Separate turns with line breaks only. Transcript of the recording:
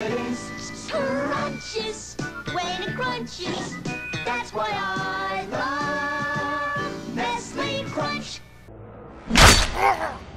taste. Crunches when it crunches. That's why I love Nestle Crunch.